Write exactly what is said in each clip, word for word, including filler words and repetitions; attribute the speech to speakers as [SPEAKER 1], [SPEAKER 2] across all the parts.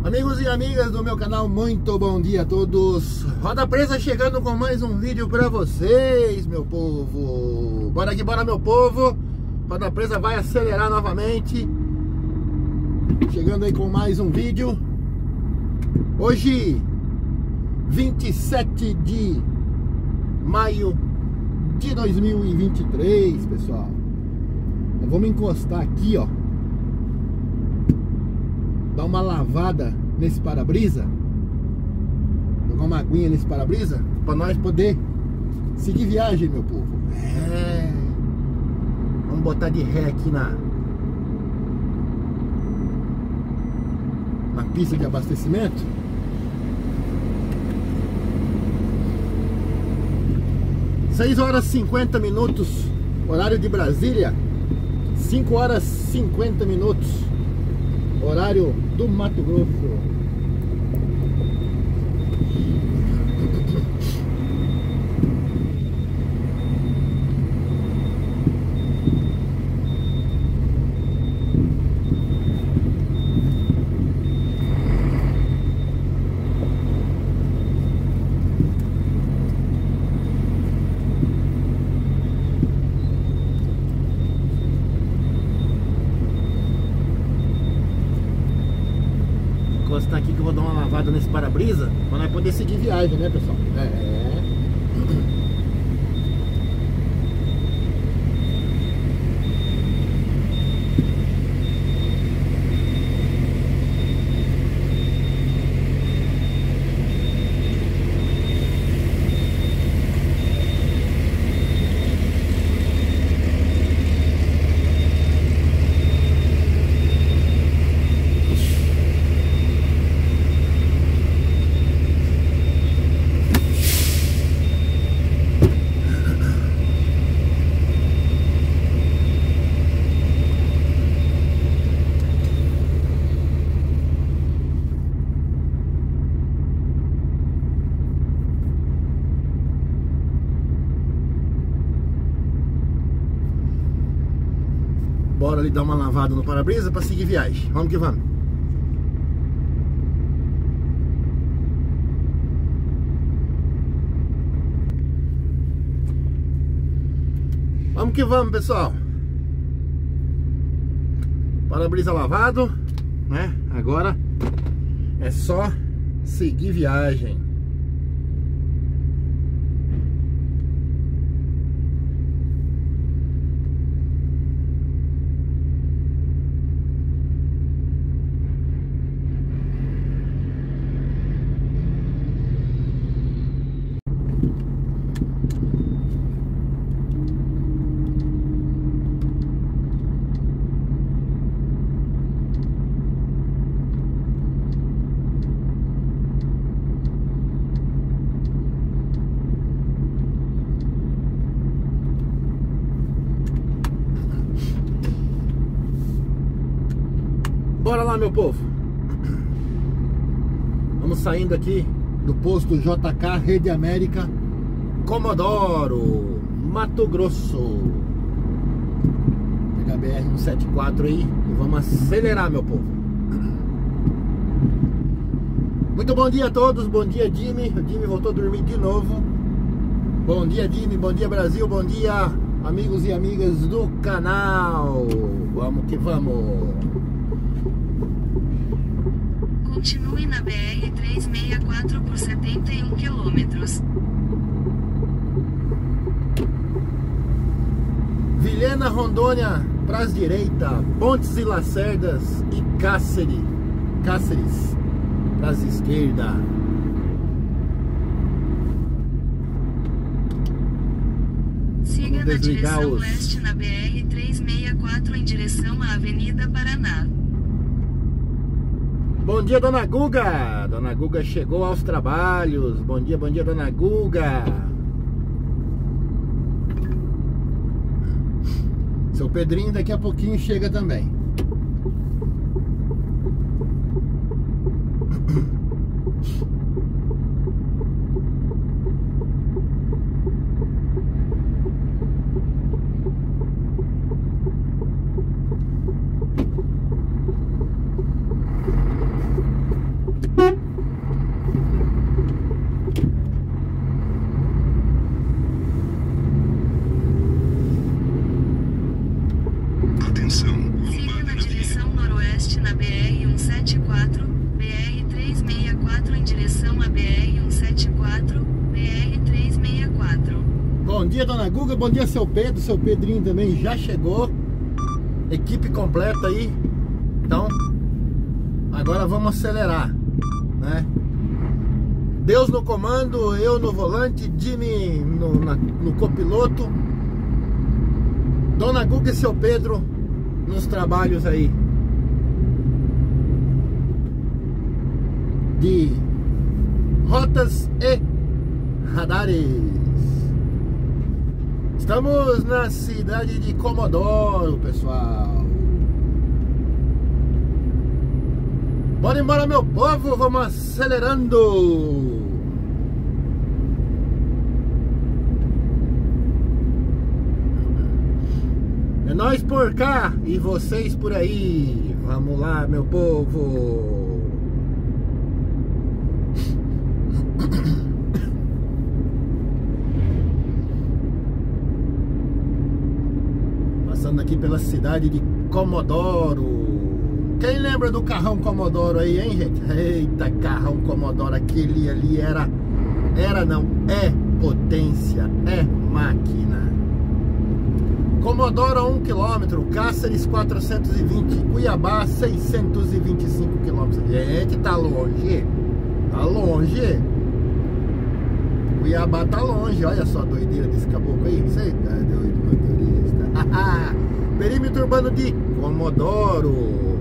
[SPEAKER 1] Amigos e amigas do meu canal, muito bom dia a todos. Roda Presa chegando com mais um vídeo pra vocês, meu povo. Bora aqui, bora, meu povo. Roda Presa vai acelerar novamente. Chegando aí com mais um vídeo. Hoje, vinte e sete de maio de dois mil e vinte e três, pessoal. Eu vou me encostar aqui, ó. Dar uma lavada nesse para-brisa, jogar uma aguinha nesse para-brisa, para nós poder seguir viagem, meu povo. É. Vamos botar de ré aqui na na pista de abastecimento. seis horas e cinquenta minutos, horário de Brasília. Cinco horas e cinquenta minutos, horário do Mato Grosso. Encostar aqui que eu vou dar uma lavada nesse para-brisa para nós poder seguir viagem, né, pessoal? É. Bora ali dar uma lavada no para-brisa para seguir viagem. Vamos que vamos. Vamos que vamos, pessoal. Para-brisa lavado, né? Agora é só seguir viagem. Bora lá, meu povo. Vamos saindo aqui do posto J K Rede América, Comodoro, Mato Grosso. Pegar a B R cento e setenta e quatro aí e vamos acelerar, meu povo. Muito bom dia a todos. Bom dia, Jimmy. O Jimmy voltou a dormir de novo. Bom dia, Jimmy. Bom dia, Brasil. Bom dia, amigos e amigas do canal. Vamos que vamos.
[SPEAKER 2] Continue na B R trezentos e sessenta e quatro por setenta e um quilômetros.
[SPEAKER 1] Vilhena, Rondônia, para as direita. Pontes e Lacerdas e Cáceres, Cáceres para as esquerda.
[SPEAKER 2] Siga na direção
[SPEAKER 1] os...
[SPEAKER 2] leste na B R trezentos e sessenta e quatro em direção à Avenida Paraná.
[SPEAKER 1] Bom dia, dona Guga. Dona Guga chegou aos trabalhos. Bom dia, bom dia, dona Guga. Seu Pedrinho daqui a pouquinho chega também.
[SPEAKER 2] sete quatro, B R trezentos e sessenta e quatro em direção a B R cento e setenta e quatro, B R trezentos e sessenta e quatro.
[SPEAKER 1] Bom dia, dona Guga, bom dia, seu Pedro, seu Pedrinho também já chegou. Equipe completa aí. Então, agora vamos acelerar, né? Deus no comando, eu no volante, Jimmy no, na, no copiloto, dona Guga e seu Pedro nos trabalhos aí de rotas e radares. Estamos na cidade de Comodoro, pessoal. Bora embora, meu povo, vamos acelerando. É nós por cá e vocês por aí. Vamos lá, meu povo. Passando aqui pela cidade de Comodoro. Quem lembra do carrão Comodoro aí, hein, gente? Eita, carrão Comodoro, aquele ali era... Era não, é potência, é máquina. Comodoro a um quilômetro, Cáceres quatrocentos e vinte, Cuiabá seiscentos e vinte e cinco quilômetros. Gente, tá longe, tá longe. Cuiabá tá longe, olha só a doideira desse caboclo aí. Você tá doido, motorista. Perímetro urbano de Comodoro.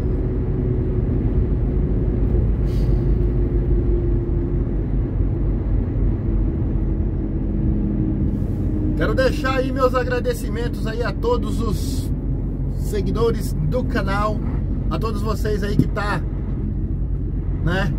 [SPEAKER 1] Quero deixar aí meus agradecimentos aí a todos os seguidores do canal, a todos vocês aí que tá, né,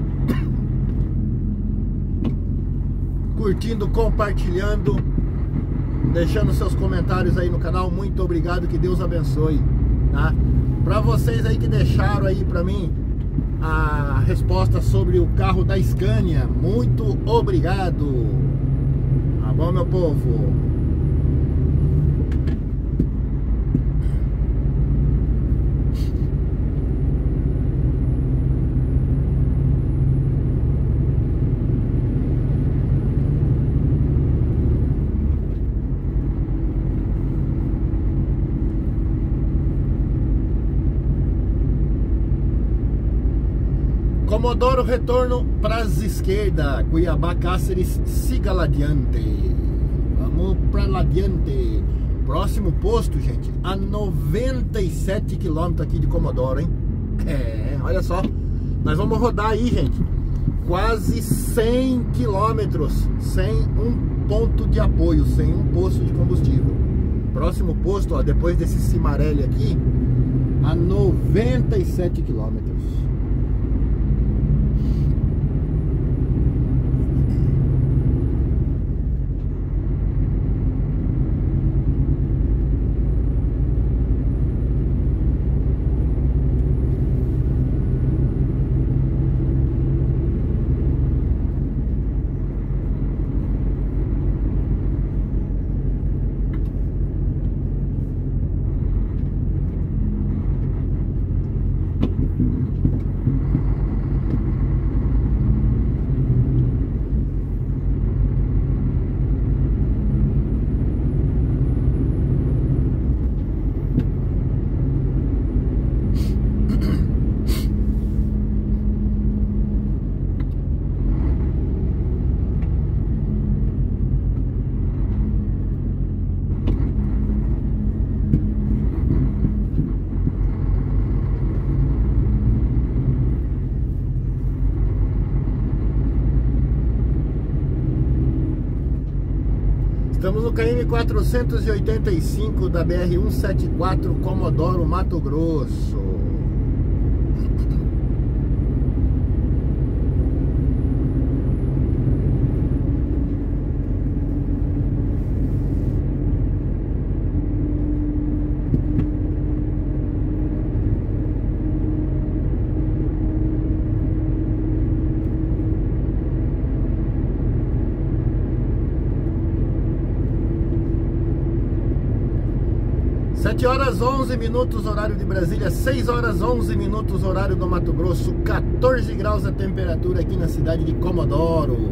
[SPEAKER 1] curtindo, compartilhando, deixando seus comentários aí no canal. Muito obrigado, que Deus abençoe, tá? Pra vocês aí que deixaram aí pra mim a resposta sobre o carro da Scania, muito obrigado. Tá bom, meu povo? Comodoro, retorno para as esquerda, Cuiabá, Cáceres, siga lá adiante. Vamos para lá adiante. Próximo posto, gente, a noventa e sete quilômetros aqui de Comodoro, hein? É, olha só. Nós vamos rodar aí, gente, quase cem quilômetros sem um ponto de apoio, sem um posto de combustível. Próximo posto, ó, depois desse Cimarelli aqui, a noventa e sete quilômetros. Estamos no K M quatrocentos e oitenta e cinco da B R cento e setenta e quatro, Comodoro, Mato Grosso. sete horas onze minutos, horário de Brasília. Seis horas onze minutos, horário do Mato Grosso. quatorze graus a temperatura aqui na cidade de Comodoro.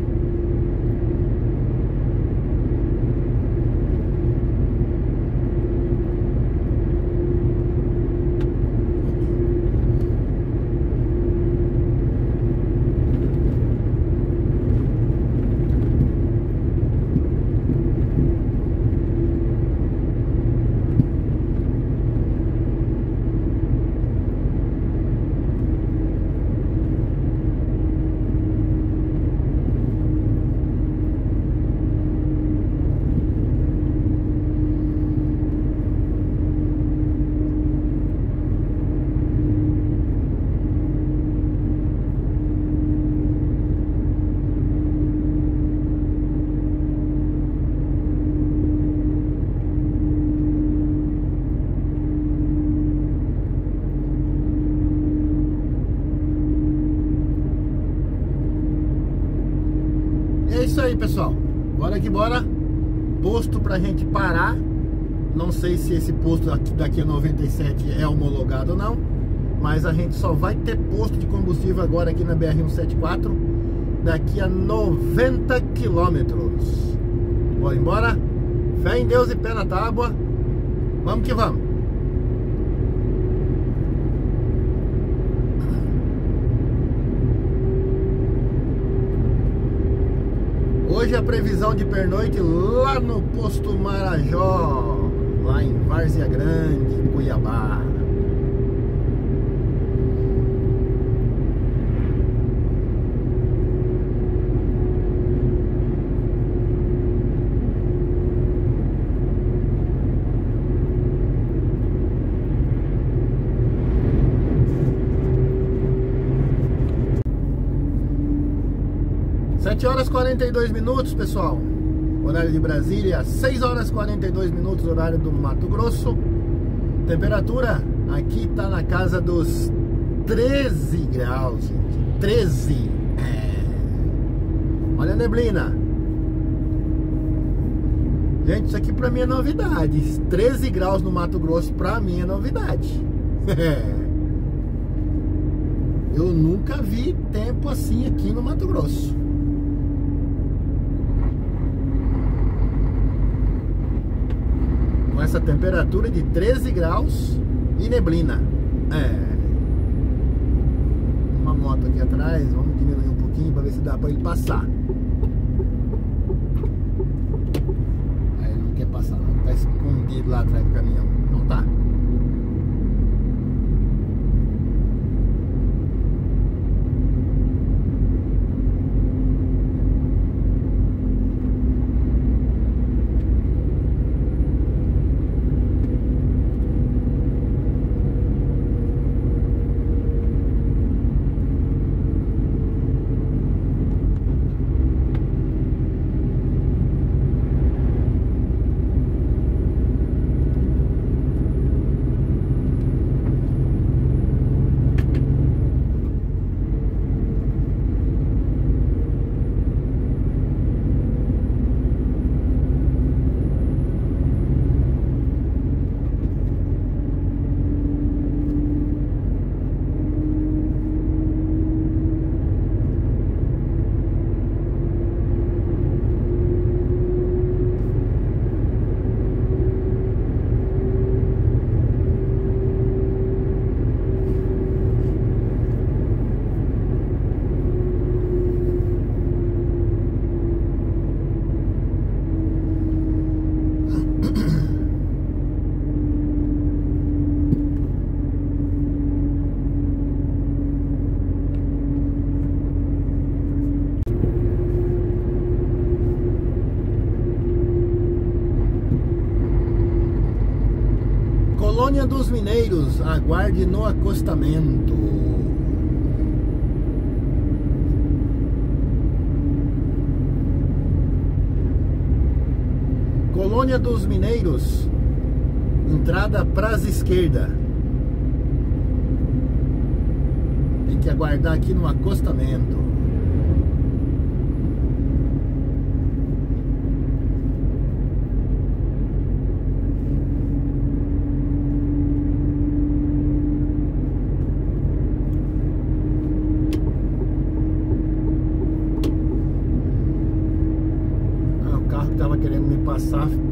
[SPEAKER 1] É isso aí, pessoal. Bora que bora. Posto pra gente parar. Não sei se esse posto aqui, daqui a noventa e sete é homologado ou não, mas a gente só vai ter posto de combustível agora aqui na B R cento e setenta e quatro daqui a noventa quilômetros. Bora embora. Fé em Deus e pé na tábua. Vamos que vamos. Hoje a previsão de pernoite lá no posto Marajó, lá em Várzea Grande, Cuiabá. sete horas e quarenta e dois minutos, pessoal. Horário de Brasília. Seis horas e quarenta e dois minutos, horário do Mato Grosso. Temperatura aqui tá na casa dos treze graus, gente. treze. É. Olha a neblina. Gente, isso aqui pra mim é novidade. treze graus no Mato Grosso pra mim é novidade. Eu nunca vi tempo assim aqui no Mato Grosso. Com essa temperatura de treze graus e neblina. É. Uma moto aqui atrás. Vamos diminuir um pouquinho para ver se dá para ele passar. Aí ele não quer passar não. Tá escondido lá atrás do caminhão. Não tá. Colônia dos Mineiros, aguarde no acostamento. Colônia dos Mineiros, entrada pras esquerda. Tem que aguardar aqui no acostamento.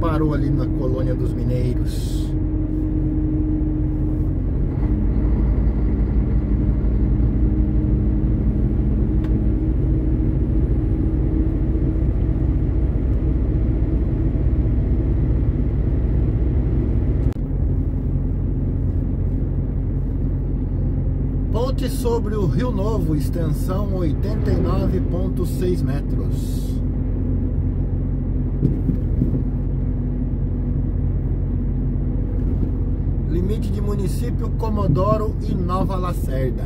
[SPEAKER 1] parou ali na Colônia dos Mineiros. Ponte sobre o Rio Novo, extensão oitenta e nove vírgula seis metros. Limite de município Comodoro e Nova Lacerda.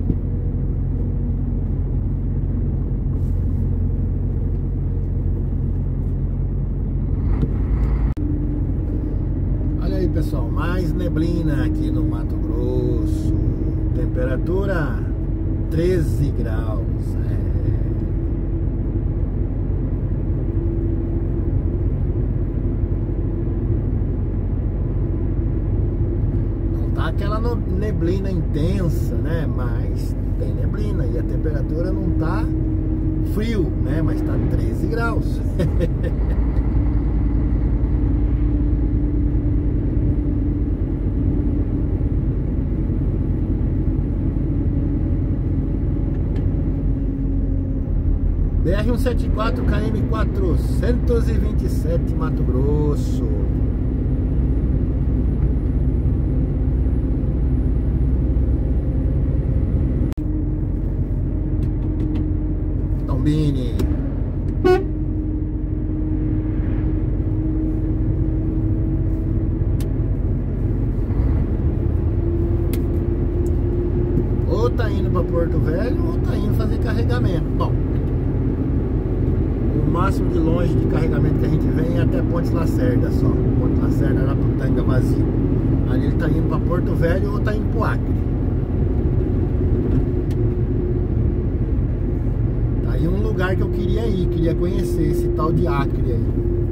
[SPEAKER 1] Olha aí, pessoal, mais neblina aqui no Mato Grosso. Temperatura treze graus. É. Não tá aquela neblina intensa, né? Mas tem neblina e a temperatura não tá frio, né? Mas tá treze graus. B R cento e setenta e quatro, K M quatrocentos e vinte e sete, Mato Grosso. Tombini. Ou tá indo para Porto Velho ou tá indo fazer carregamento. Bom, o máximo de longe de carregamento que a gente vem é até Pontes Lacerda só. Pontes Lacerda, Araputanga, vazio. Ali ele tá indo para Porto Velho ou tá indo pro Acre. Tá aí um lugar que eu queria ir, queria conhecer esse tal de Acre aí,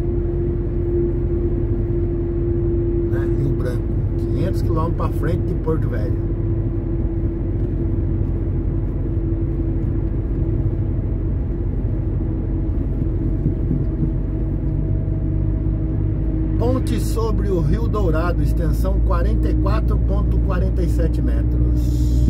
[SPEAKER 1] né? Rio Branco, quinhentos quilômetros para frente de Porto Velho. Ponte sobre o Rio Dourado, extensão quarenta e quatro vírgula quarenta e sete metros.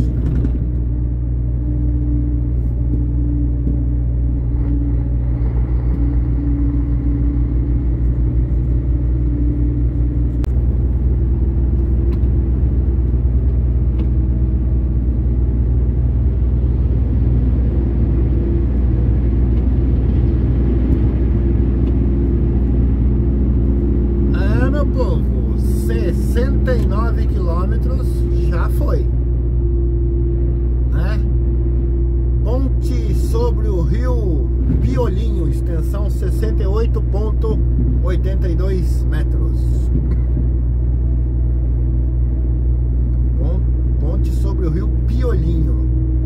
[SPEAKER 1] sessenta e nove quilômetros já foi, né? Ponte sobre o Rio Piolinho, extensão sessenta e oito vírgula oitenta e dois metros. Ponte sobre o Rio Piolinho.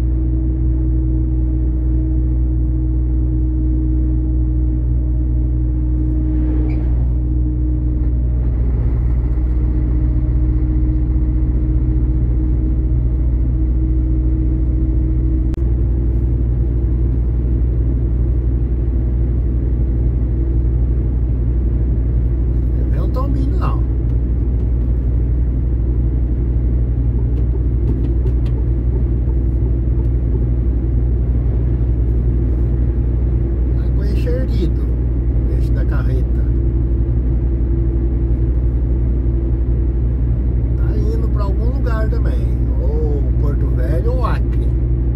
[SPEAKER 1] Esse da carreta tá indo para algum lugar também, ou Porto Velho ou Acre.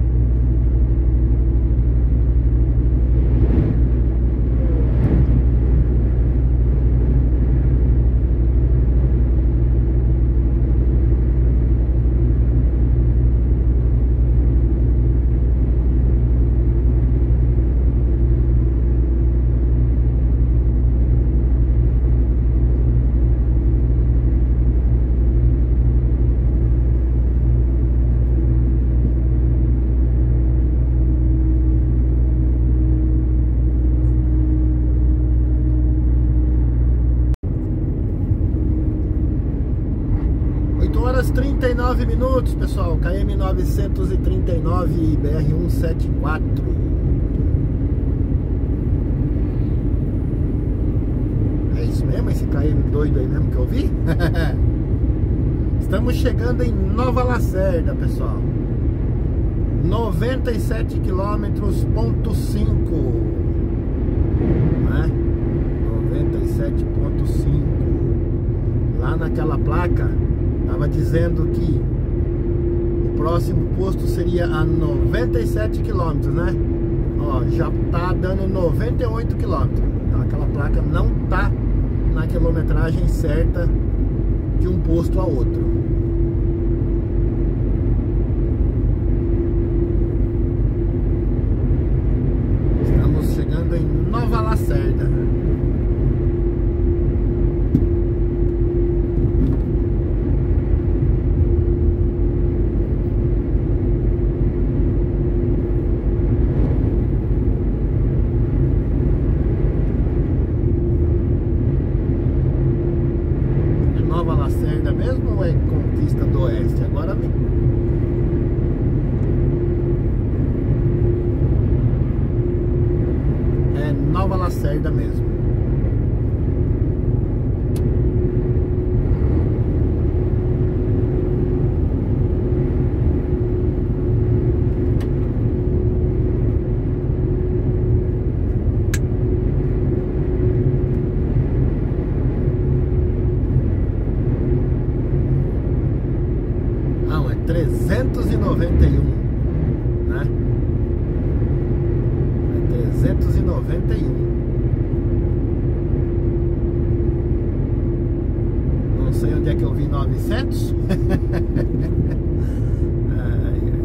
[SPEAKER 1] trinta e nove minutos, pessoal. K M novecentos e trinta e nove, B R cento e setenta e quatro. É isso mesmo. mesmo, esse K M doido aí mesmo que eu vi. Estamos chegando em Nova Lacerda, pessoal. noventa e sete quilômetros, ponto cinco, né? noventa e sete ponto cinco. Lá naquela placa tava dizendo que o próximo posto seria a noventa e sete quilômetros, né? Ó, já tá dando noventa e oito quilômetros. Então aquela placa não tá na quilometragem certa de um posto a outro. Estamos chegando em Nova Lacerda. Nova Lacerda mesmo ou é Conquista do Oeste? Agora me... é Nova Lacerda mesmo. trezentos e noventa e um, né? É trezentos e noventa e um. Não sei onde é que eu vi novecentos. Ai, ai, ai.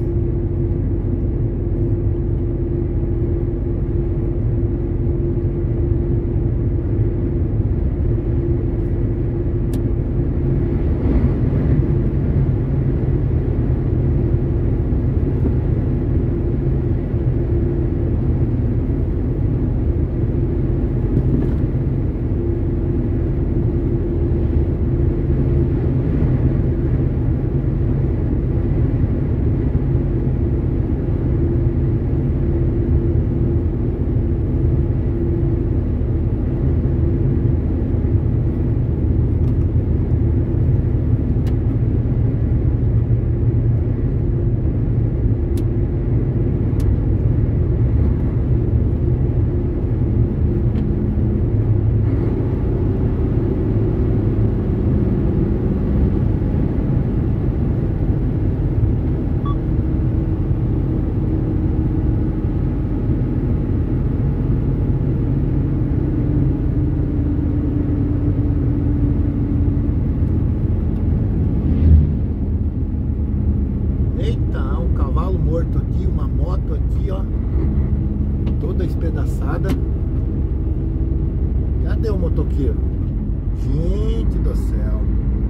[SPEAKER 1] Aqui, uma moto aqui, ó, toda espedaçada. Cadê o motoqueiro? Gente do céu.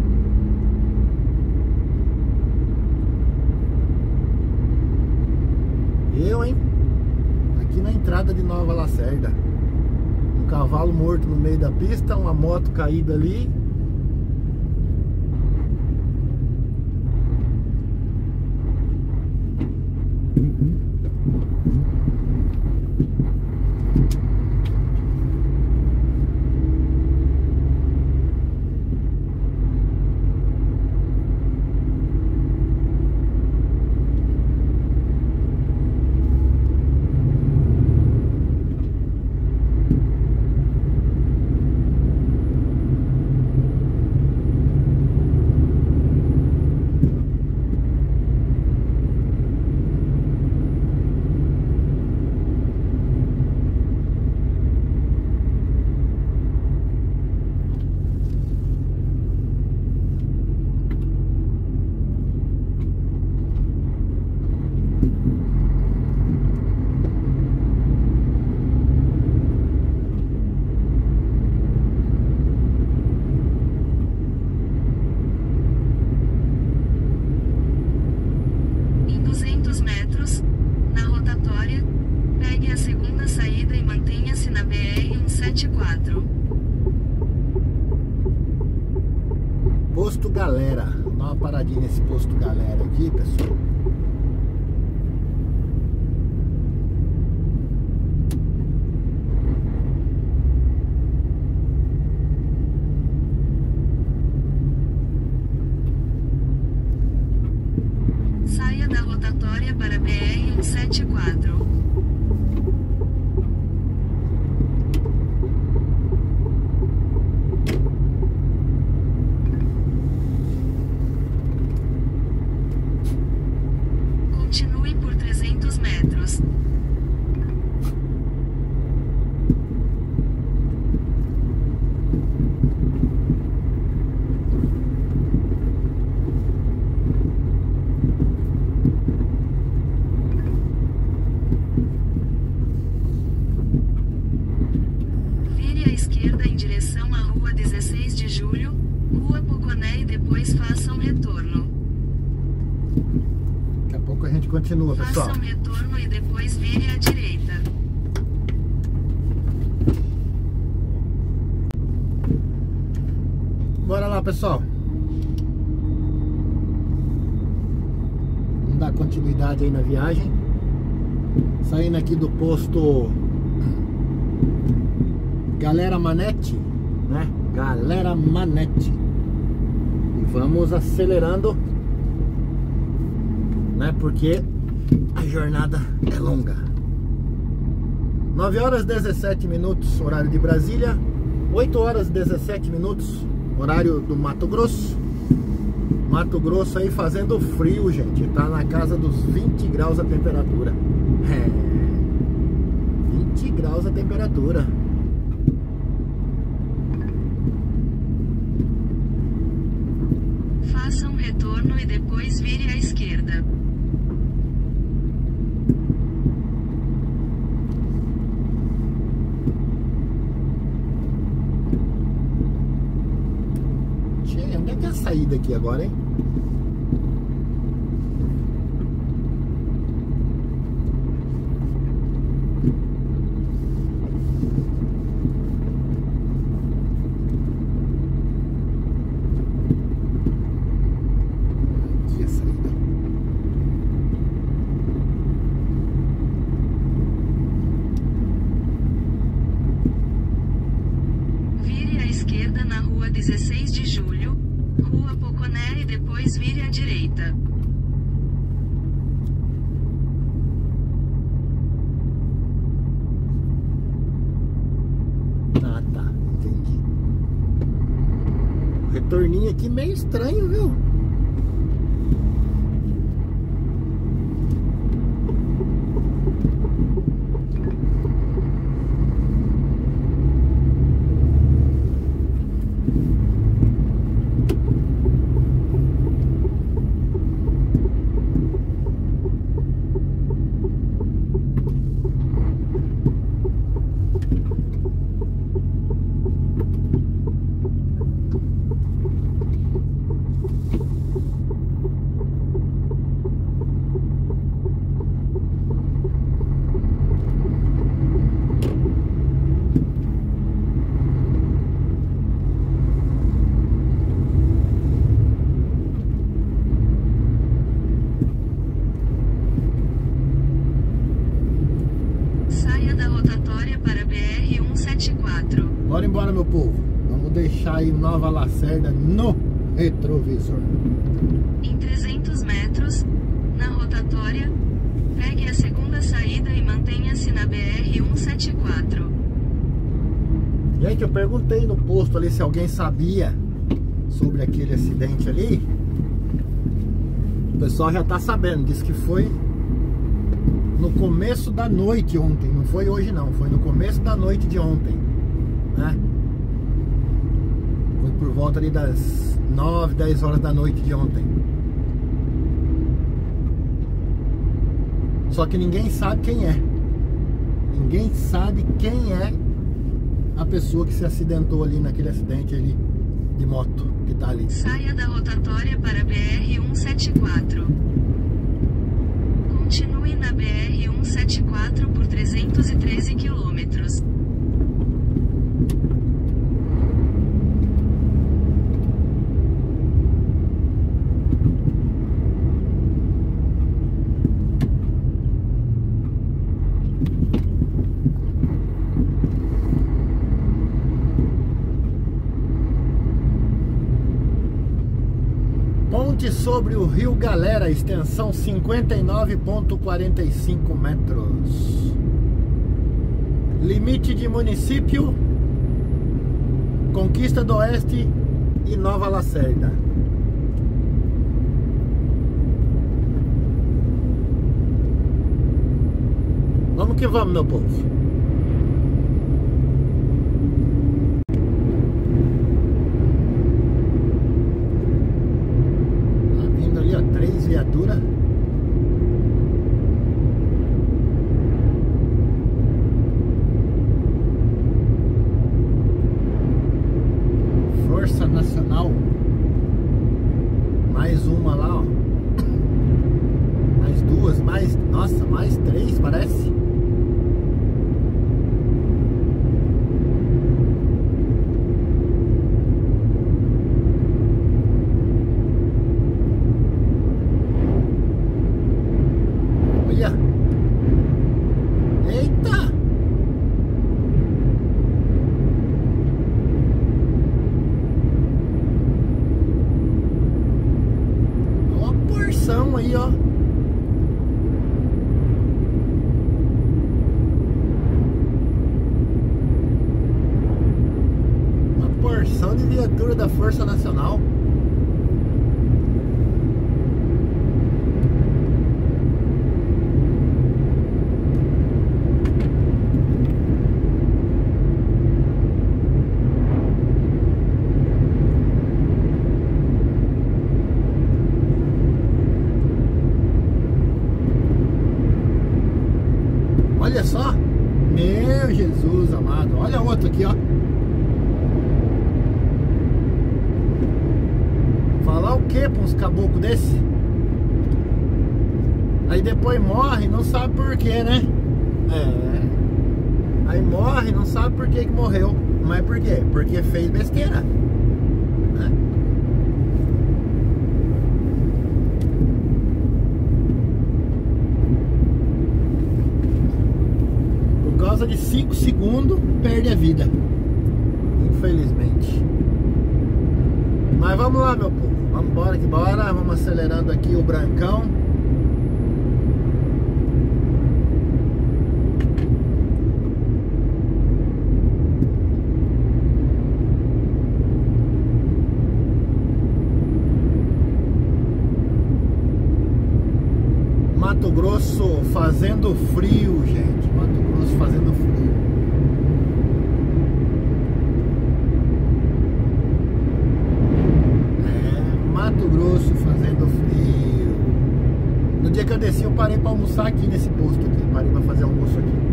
[SPEAKER 1] Eu, hein? Aqui na entrada de Nova Lacerda. Um cavalo morto no meio da pista, uma moto caída ali. Posto Galera. Vou dar uma paradinha nesse posto Galera aqui, pessoal.
[SPEAKER 2] sete quatro. Continue por trezentos metros. Vire à esquerda em direção à Rua dezesseis de Julho, Rua Poconé e depois faça um retorno.
[SPEAKER 1] Daqui a pouco a gente continua, pessoal.
[SPEAKER 2] Faça um retorno e depois vire à direita.
[SPEAKER 1] Bora lá, pessoal. Vamos dar continuidade aí na viagem. Saindo aqui do posto Galera Manete, né? Galera Manete. E vamos acelerando, né? Porque a jornada é longa. nove horas e dezessete minutos, horário de Brasília. oito horas e dezessete minutos, horário do Mato Grosso. Mato Grosso aí fazendo frio, gente. Tá na casa dos vinte graus a temperatura. É, vinte graus a temperatura.
[SPEAKER 2] Faça um retorno e depois vire à esquerda.
[SPEAKER 1] Tchê, onde é que é a saída aqui agora, hein? Aqui é a saída.
[SPEAKER 2] Vire à esquerda na Rua dezesseis de Julho, Rua Poconé e depois vire à direita.
[SPEAKER 1] Ah, tá, entendi. Retorninho aqui meio estranho, viu?
[SPEAKER 2] Saia da rotatória para B R cento e setenta e quatro.
[SPEAKER 1] Bora embora, meu povo. Vamos deixar aí Nova Lacerda no retrovisor.
[SPEAKER 2] Em trezentos metros, na rotatória, pegue a segunda saída e mantenha-se na B R cento e setenta e quatro.
[SPEAKER 1] Gente, eu perguntei no posto ali se alguém sabia sobre aquele acidente ali. O pessoal já tá sabendo. Disse que foi no começo da noite ontem. Não foi hoje não, foi no começo da noite de ontem, né? Foi por volta ali das nove, dez horas da noite de ontem. Só que ninguém sabe quem é. Ninguém sabe quem é a pessoa que se acidentou ali naquele acidente ali de moto que tá ali.
[SPEAKER 2] Saia da rotatória para B R cento e setenta e quatro. Continue na B R cento e setenta e quatro por trezentos e treze quilômetros.
[SPEAKER 1] Ponte Ponte sobre o Rio Galera, extensão cinquenta e nove vírgula quarenta e cinco metros. Limite de município: Conquista do Oeste e Nova Lacerda. Vamos que vamos, meu povo. Três viaturas. Força Nacional. Mais uma lá, ó. Mais duas, mais... Nossa, mais três, parece. Eita! Uma porção aí, ó. Uma porção de viatura da Força Nacional. Olha só, meu Jesus amado. Olha outro aqui, ó. Falar o que pra uns caboclos desse? Aí depois morre, não sabe por quê, né? É. Aí morre, não sabe por que que morreu. Mas por quê? Porque fez besteira, né? Por causa de cinco segundos perde a vida, infelizmente. Mas vamos lá, meu povo. Vamos embora que bora. Vamos acelerando aqui o Brancão. Mato Grosso fazendo frio, gente. Mato Grosso fazendo frio. É, Mato Grosso fazendo frio. No dia que eu desci, eu parei pra almoçar aqui nesse posto aqui. Parei pra fazer almoço aqui.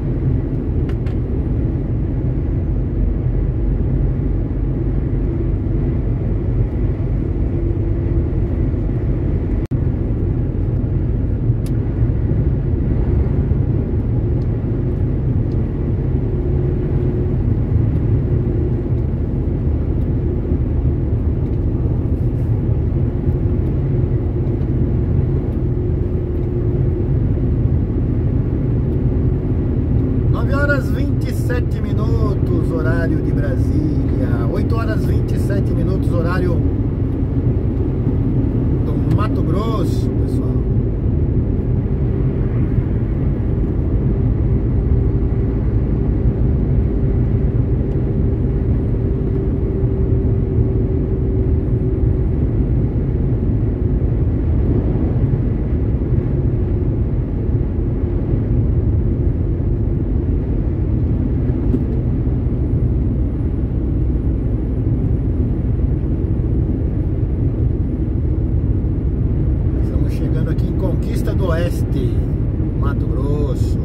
[SPEAKER 1] nove horas e vinte e sete minutos, horário de Brasília. oito horas e vinte e sete minutos, horário do Mato Grosso, pessoal. Aqui em Conquista do Oeste, Mato Grosso.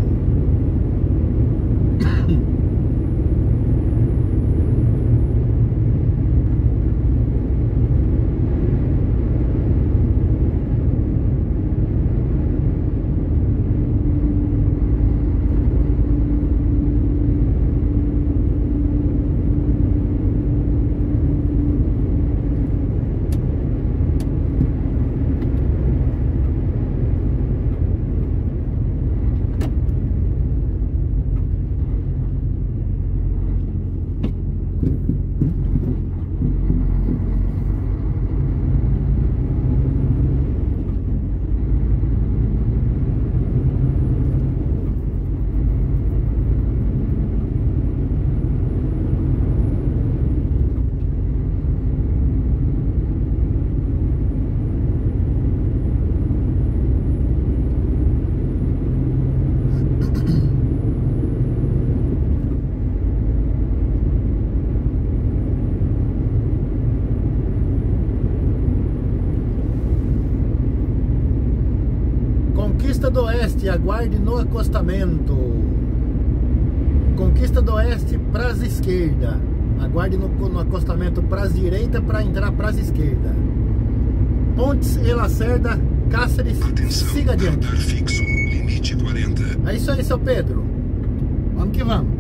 [SPEAKER 1] Oeste, aguarde no acostamento. Conquista do Oeste, praça esquerda. Aguarde no, no acostamento praça direita para entrar praça esquerda. Pontes e Lacerda, Cáceres,
[SPEAKER 3] atenção,
[SPEAKER 1] siga adiante.
[SPEAKER 3] radar fixo, limite quarenta.
[SPEAKER 1] É isso aí, seu Pedro. Vamos que vamos.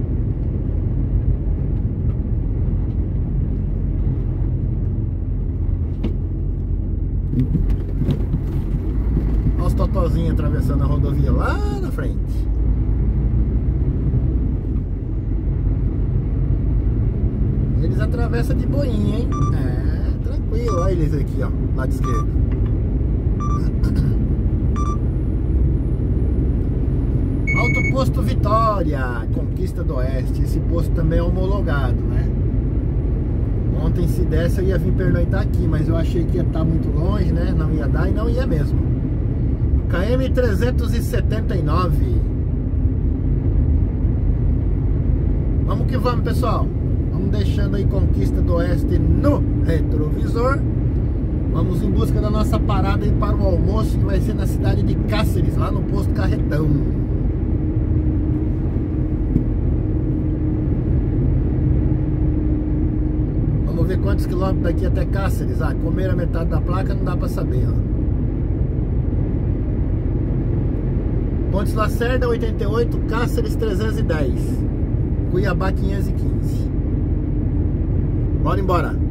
[SPEAKER 1] Olha os totozinhos atravessando a rodovia lá na frente. Eles atravessam de boinha, hein? É, tranquilo. Olha eles aqui, ó, lado esquerdo. Alto Posto Vitória, Conquista do Oeste. Esse posto também é homologado, né? Ontem, se desse, eu ia vir pernoitar aqui, mas eu achei que ia estar muito longe, né? Não ia dar e não ia mesmo. K M trezentos e setenta e nove. Vamos que vamos, pessoal. Vamos deixando aí Conquista do Oeste no retrovisor. Vamos em busca da nossa parada aí para o almoço, que vai ser na cidade de Cáceres, lá no posto Carretão. Vamos ver quantos quilômetros daqui até Cáceres. Ah, comer a metade da placa não dá para saber, ó. Pontes Lacerda oitenta e oito, Cáceres trezentos e dez, Cuiabá quinhentos e quinze. Bora embora.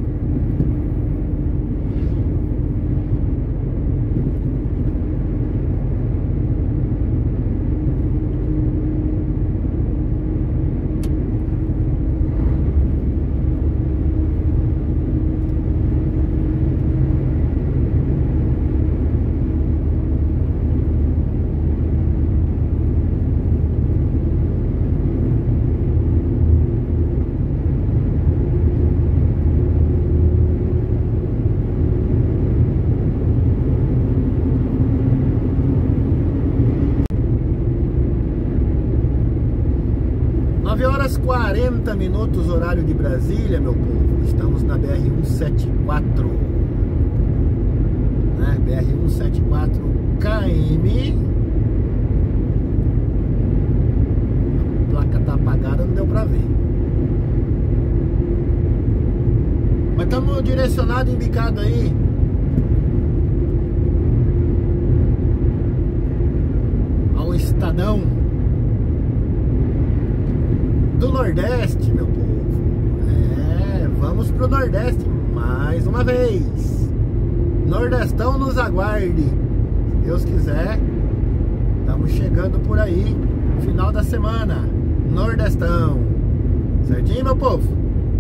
[SPEAKER 1] nove horas e quarenta minutos, horário de Brasília, meu povo. Estamos na B R cento e setenta e quatro, né? B R cento e setenta e quatro K M. A placa tá apagada, não deu pra ver. Mas estamos direcionado, indicado aí ao Estadão do Nordeste, meu povo. É, vamos pro Nordeste mais uma vez. Nordestão nos aguarde. Se Deus quiser, estamos chegando por aí, final da semana. Nordestão. Certinho, meu povo?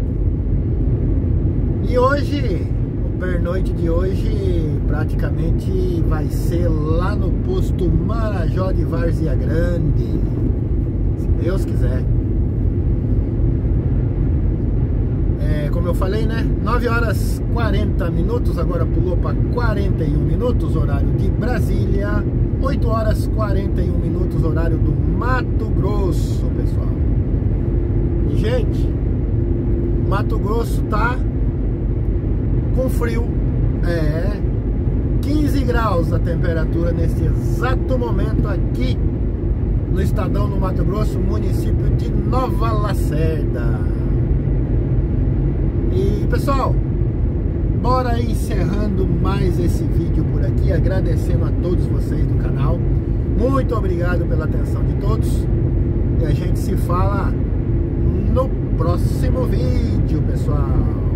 [SPEAKER 1] E hoje, o pernoite de hoje praticamente vai ser lá no posto Marajó de Várzea Grande. Se Deus quiser. Como eu falei, né? nove horas e quarenta minutos, agora pulou para quarenta e um minutos, horário de Brasília. oito horas e quarenta e um minutos, horário do Mato Grosso, pessoal. E, gente, Mato Grosso tá com frio. É, quinze graus a temperatura nesse exato momento aqui no Estadão, no Mato Grosso, município de Nova Lacerda. E pessoal, bora encerrando mais esse vídeo por aqui, agradecendo a todos vocês do canal. Muito obrigado pela atenção de todos. E a gente se fala no próximo vídeo, pessoal.